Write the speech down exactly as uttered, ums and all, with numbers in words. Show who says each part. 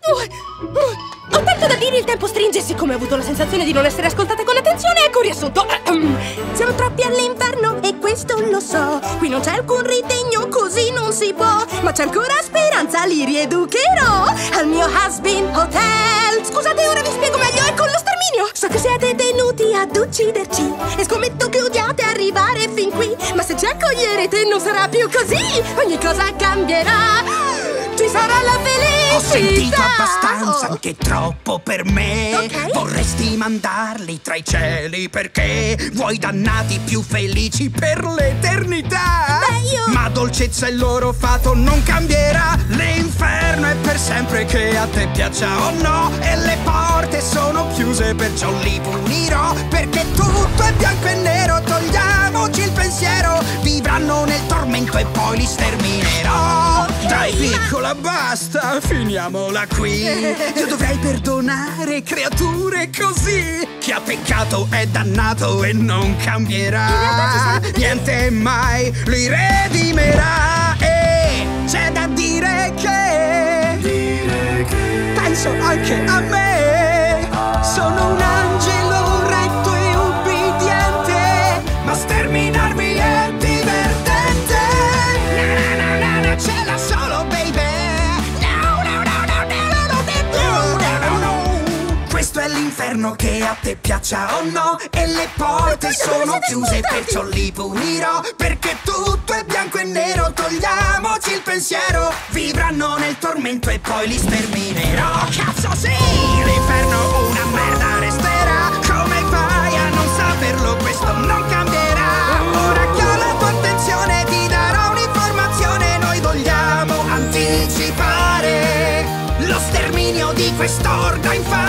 Speaker 1: Ho tanto da dire, il tempo stringe. Siccome ho avuto la sensazione di non essere ascoltata con attenzione, ecco un riassunto.
Speaker 2: Siamo troppi all'inferno e questo lo so. Qui non c'è alcun ritegno, così non si può. Ma c'è ancora speranza, li rieducherò al mio Has-Been Hotel. Scusate, ora vi spiego meglio, è con lo sterminio. So che siete tenuti ad ucciderci e scommetto che odiate arrivare fin qui. Ma se ci accoglierete non sarà più così. Ogni cosa cambierà. Ci sarà la felicità.
Speaker 3: Ho sentito abbastanza, anche troppo per me.
Speaker 2: Ok.
Speaker 3: Vorresti mandarli tra i cieli perché vuoi dannati più felici per l'eternità.
Speaker 2: Beh, io...
Speaker 3: Ma dolcezza il loro fato non cambierà. L'inferno è per sempre, che a te piaccia o no. E le porte sono chiuse, perciò li punirò. Perché tutto è bianco e nero, togliamoci il pensiero. Vivranno nel tormento e poi li sterminerò.
Speaker 2: Okay,
Speaker 3: Dai
Speaker 2: ma...
Speaker 3: piccola, basta, finiamola qui. Io dovrei perdonare creature così. Chi ha peccato è dannato e non cambierà. Niente mai li redimerà. E c'è da dire che, dire che penso anche a me. Sono un angelo retto e ubbidiente, ma sterminarmi è divertente. Na na na na, ce l'ha solo baby. No no no no no no no no no no. Questo è l'inferno, che a te piaccia o no. E le porte sono chiuse, perciò li punirò. Perché tutto è bianco e nero, togliamoci il pensiero. Vivranno nel tormento e poi li sterminerò. Cazzo sì, l'inferno una merda resterà. Come fai a non saperlo? Questo non cambierà. Ora che ho la tua attenzione ti darò un'informazione. Noi vogliamo anticipare lo sterminio di quest'orda infame.